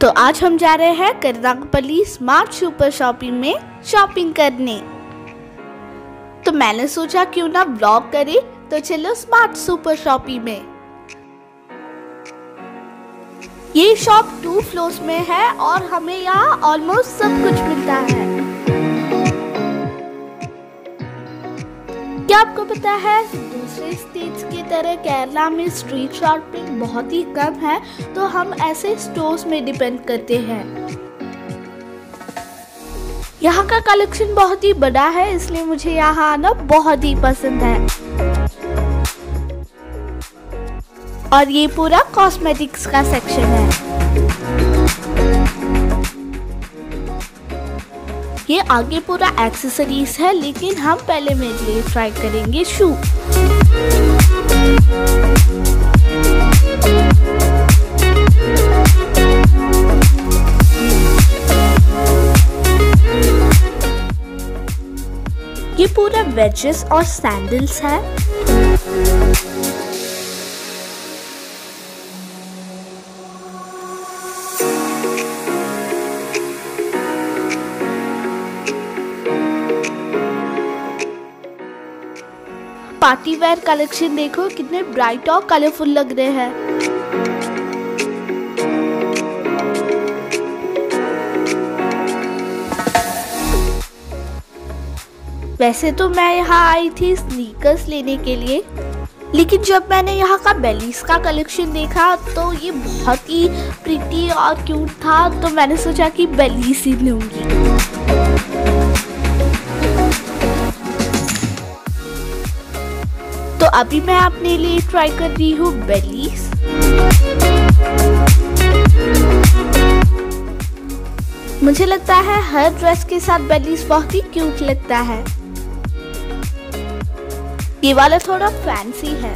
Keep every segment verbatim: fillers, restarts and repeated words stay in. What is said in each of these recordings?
तो आज हम जा रहे हैं करनाकपल्ली स्मार्ट सुपर शॉपिंग में शॉपिंग करने। तो मैंने सोचा क्यों ना ब्लॉग करें, तो चलो स्मार्ट सुपर शॉपिंग में। ये शॉप टू फ्लोर्स में है और हमें यहाँ ऑलमोस्ट सब कुछ मिलता है। क्या आपको पता है दूसरे स्टेट्स की तरह केरला में स्ट्रीट शॉपिंग बहुत ही कम है, तो हम ऐसे स्टोर्स में डिपेंड करते हैं। यहाँ का कलेक्शन बहुत ही बड़ा है, इसलिए मुझे यहाँ आना बहुत ही पसंद है। और ये पूरा कॉस्मेटिक्स का सेक्शन है। ये आगे पूरा एक्सेसरीज है, लेकिन हम पहले मेरे लिए ट्राई करेंगे शू। ये पूरा वेजेस और सैंडल्स है। पार्टी वेयर कलेक्शन देखो, कितने ब्राइट और कलरफुल लग रहे हैं। वैसे तो मैं यहाँ आई थी स्नीकर्स लेने के लिए, लेकिन जब मैंने यहाँ का बेलीज का कलेक्शन देखा तो ये बहुत ही प्रिटी और क्यूट था, तो मैंने सोचा कि बेलीज ही लूंगी। तो अभी मैं अपने लिए ट्राई कर रही हूँ बेलीज। मुझे लगता है हर ड्रेस के साथ बेलीज बहुत ही क्यूट लगता है। ये वाला थोड़ा फैंसी है।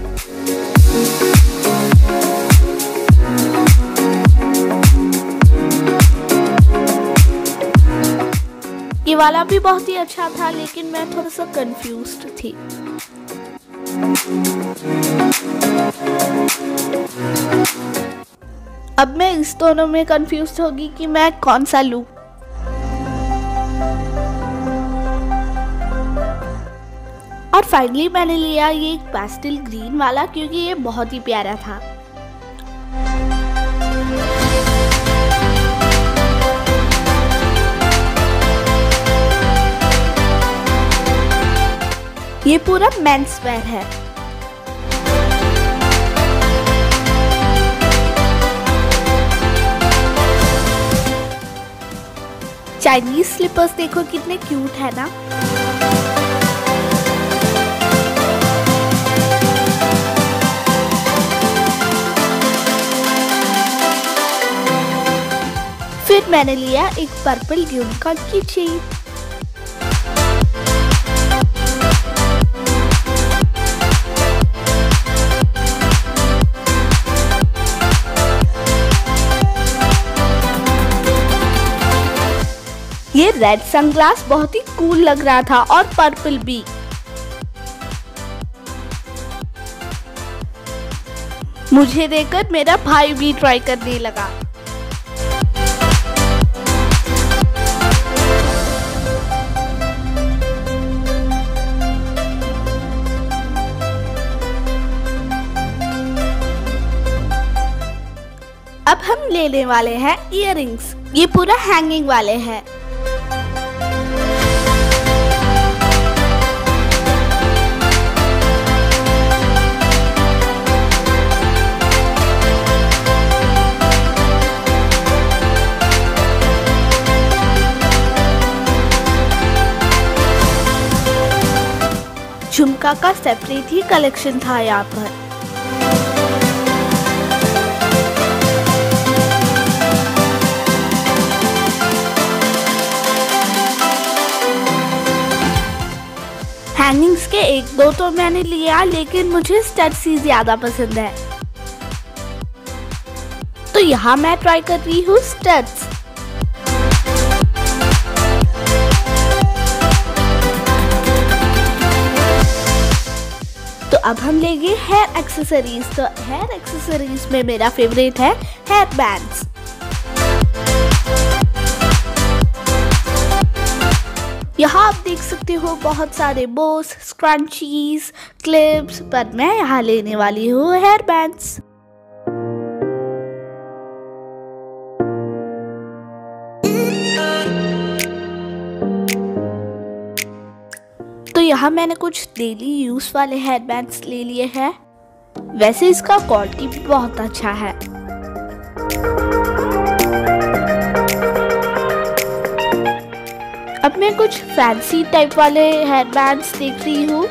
ये वाला भी बहुत ही अच्छा था, लेकिन मैं थोड़ा सा कंफ्यूज्ड थी। अब मैं इस दोनों में कंफ्यूज होगी कि मैं कौन सा लूं। और फाइनली मैंने लिया ये पेस्टल ग्रीन वाला, क्योंकि ये बहुत ही प्यारा था। ये पूरा मेंस वेयर है। चाइनीज स्लीपर्स देखो कितने क्यूट है ना। फिर मैंने लिया एक पर्पल यूनिकॉर्न की चेन। ये रेड सनग्लास बहुत ही कूल लग रहा था, और पर्पल भी। मुझे देखकर मेरा भाई भी ट्राई करने लगा। अब हम लेने वाले हैं इयररिंग्स। ये पूरा हैंगिंग वाले हैं। झुमका का सेपरेट ही कलेक्शन था यहाँ पर। हैंगिंग्स के एक दो तो मैंने लिया, लेकिन मुझे स्टड्स ही ज्यादा पसंद है, तो यहाँ मैं ट्राई कर रही हूँ स्टड्स। तो अब हम लेंगे हेयर एक्सेसरीज। तो हेयर एक्सेसरीज में मेरा फेवरेट है हेयर बैंड्स। आप देख सकते हो बहुत सारे बोस, स्क्रंचीज, क्लिप्स, पर मैं यहाँ लेने वाली हूँ हेयर बैंड्स। तो यहाँ मैंने कुछ डेली यूज वाले हेयर बैंड्स ले लिए हैं। वैसे इसका क्वालिटी भी बहुत अच्छा है। अब मैं कुछ फैंसी टाइप वाले हेयर बैंड्स देख रही हूँ।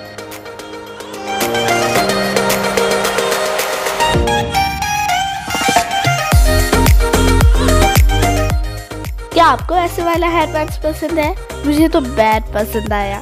क्या आपको ऐसे वाला हेयर बैंड्स पसंद है? मुझे तो बैड पसंद आया।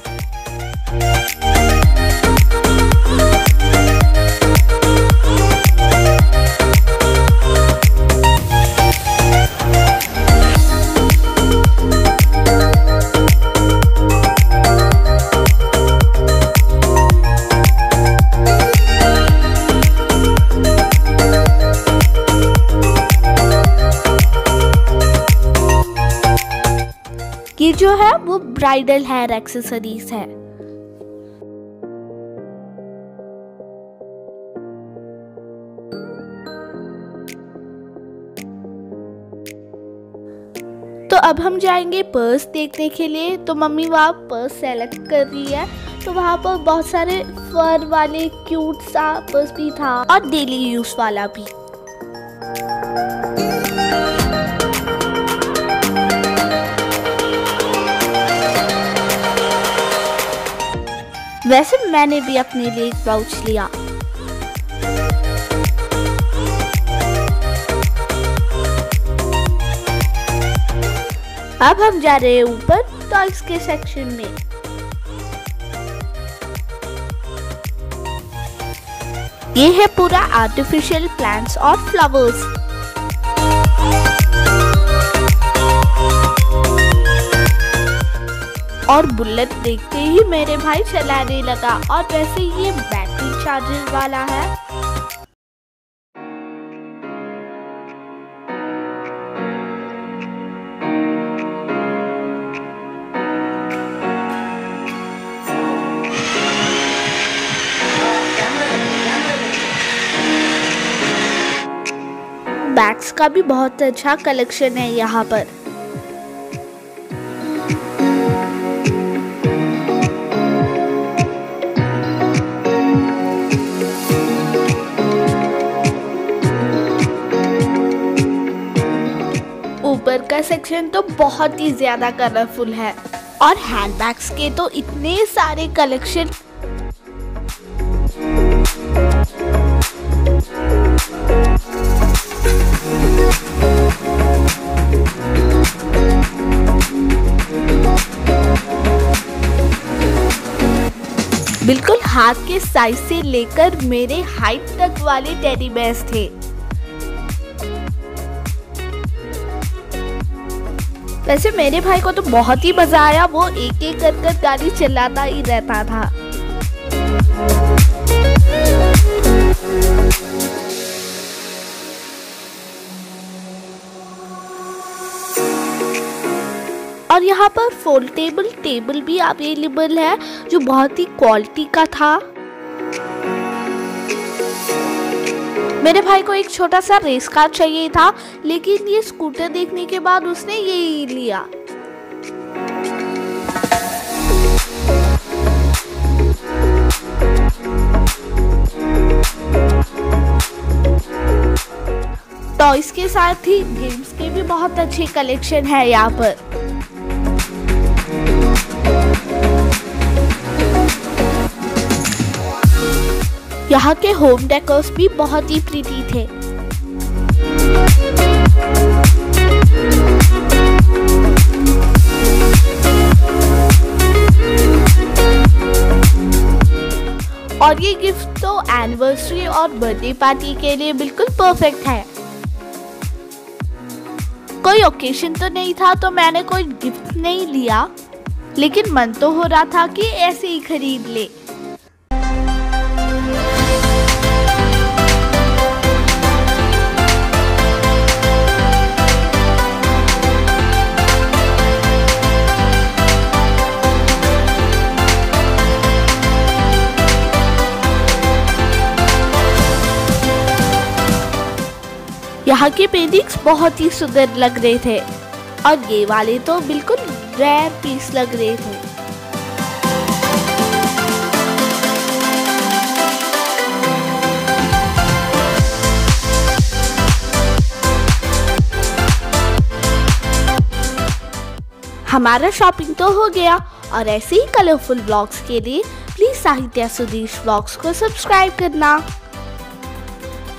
ये जो है वो ब्राइडल हेयर एक्सेसरीज है। तो अब हम जाएंगे पर्स देखने के लिए। तो मम्मी वहाँ पर्स सेलेक्ट कर रही है। तो वहाँ पर बहुत सारे फर वाले क्यूट सा पर्स भी था और डेली यूज वाला भी। वैसे मैंने भी अपने लिए एक पाउच लिया। अब हम जा रहे हैं ऊपर टॉयज के सेक्शन में। ये है पूरा आर्टिफिशियल प्लांट्स और फ्लावर्स। और बुलेट देखते ही मेरे भाई चलाने लगा। और वैसे ये बैटरी चार्जर वाला है। बैग्स का भी बहुत अच्छा कलेक्शन है यहाँ पर। ऊपर का सेक्शन तो बहुत ही ज्यादा कलरफुल है और हैंडबैग्स के तो इतने सारे कलेक्शन। बिल्कुल हाथ के साइज से लेकर मेरे हाइट तक वाले टेडी बेयर्स थे। वैसे मेरे भाई को तो बहुत ही मजा आया। वो एक एक कर कर गाड़ी चलाता ही रहता था। और यहाँ पर फोल्डेबल टेबल भी अवेलेबल है जो बहुत ही क्वालिटी का था। मेरे भाई को एक छोटा सा रेस कार चाहिए था, लेकिन ये स्कूटर देखने के बाद उसने यही लिया। टॉयज के साथ ही गेम्स के भी बहुत अच्छे कलेक्शन है यहाँ पर। यहाँ के होम डेकोर्स भी बहुत ही प्रीटी थे। और ये गिफ्ट तो एनिवर्सरी और बर्थडे पार्टी के लिए बिल्कुल परफेक्ट है। कोई ओकेशन तो नहीं था तो मैंने कोई गिफ्ट नहीं लिया, लेकिन मन तो हो रहा था कि ऐसे ही खरीद ले। यहाँ के पेंटिंग्स बहुत ही सुंदर लग रहे थे और ये वाले तो बिल्कुल रेयर पीस लग रहे थे। हमारा शॉपिंग तो हो गया और ऐसे ही कलरफुल ब्लॉग्स के लिए प्लीज साहित्या सुदेश ब्लॉग्स को सब्सक्राइब करना।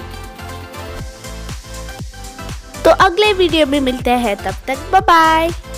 तो अगले वीडियो में मिलते हैं, तब तक बाय बाय।